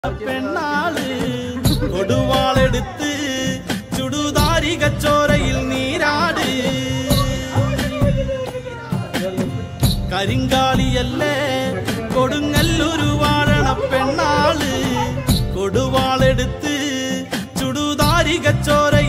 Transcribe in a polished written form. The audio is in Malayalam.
പെണ്ണാള് കൊടുവാളെടുത്ത് ചുടുതാരികച്ചോരയിൽ നീരാട് കരിങ്കാളിയല്ലേ കൊടുങ്ങല്ലൂരു വാഴണ പെണ്ണാള് കൊടുവാളെടുത്ത് ചുടുതാരികച്ചോര